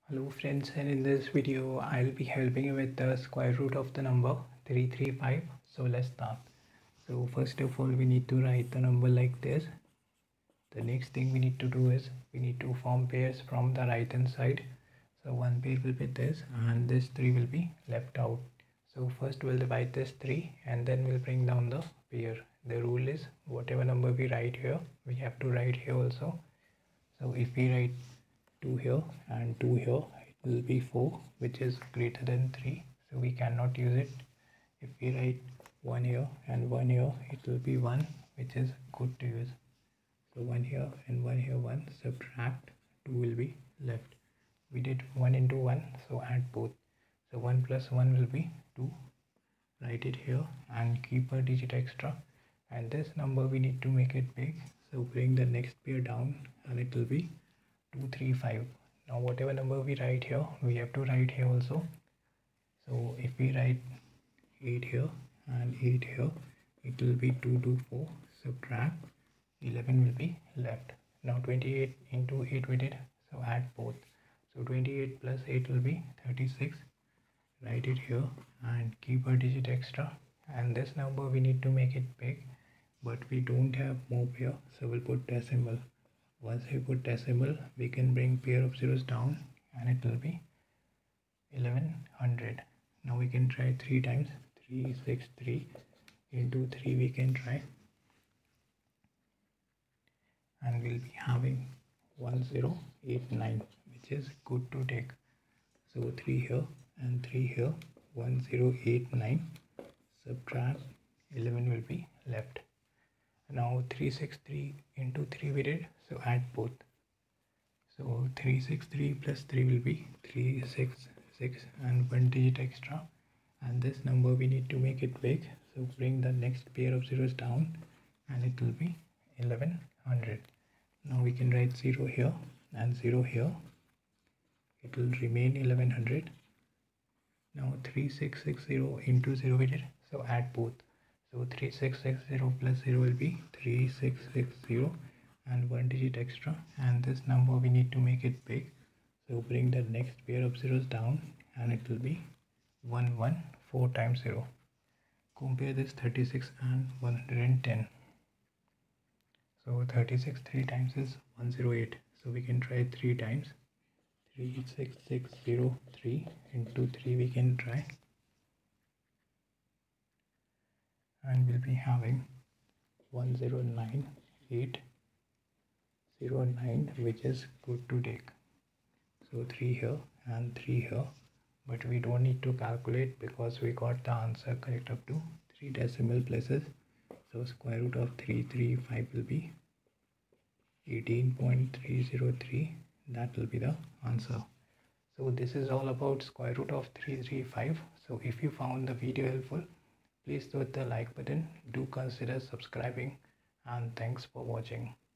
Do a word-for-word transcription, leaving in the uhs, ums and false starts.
Hello friends, and in this video I'll be helping you with the square root of the number three hundred thirty-five. So let's start. So first of all we need to write the number like this. The next thing we need to do is we need to form pairs from the right hand side. So one pair will be this and this three will be left out. So first we'll divide this three and then we'll bring down the pair. The rule is whatever number we write here we have to write here also. So if we write two here and two here, it will be four, which is greater than three, so we cannot use it. If we write one here and one here, it will be one, which is good to use. So one here and one here, one, subtract two will be left. We did one into one, so add both. So one plus one will be two. Write it here and keep a digit extra, and this number we need to make it big, so bring the next pair down and it will be two hundred thirty-five. Now whatever number we write here we have to write here also. So if we write eight here and eight here, it will be two to four, subtract eleven will be left. Now twenty-eight into eight we did, so add both. So twenty-eight plus eight will be thirty-six. Write it here and keep a digit extra, and this number we need to make it big, but we don't have more pair, so we'll put decimal. Once we put decimal, we can bring pair of zeros down and it will be eleven hundred. Now we can try three times. three hundred sixty-three into three we can try, and we'll be having one zero eight nine, which is good to take. So three here and three here, one zero eight nine, subtract eleven will be left. Now three hundred sixty-three into three we did, so add both. So three hundred sixty-three plus three will be three hundred sixty-six and one digit extra, and this number we need to make it big, so bring the next pair of zeros down and it will be eleven hundred. Now we can write zero here and zero here, it will remain eleven hundred. Now three hundred sixty into zero we did, so add both. So three hundred sixty plus zero will be three hundred sixty and one digit extra, and this number we need to make it big, so bring the next pair of zeros down and it will be one hundred fourteen times zero. Compare this thirty-six and one hundred ten. So thirty-six three times is one hundred eight, so we can try three times. three hundred sixty-three into three we can try, and we'll be having one zero nine eight zero nine, which is good to take. So three here and three here, but we don't need to calculate because we got the answer correct up to three decimal places. So square root of three hundred thirty-five will be eighteen point three zero three. That will be the answer. So this is all about square root of three hundred thirty-five. So if you found the video helpful, please hit the like button, do consider subscribing, and thanks for watching.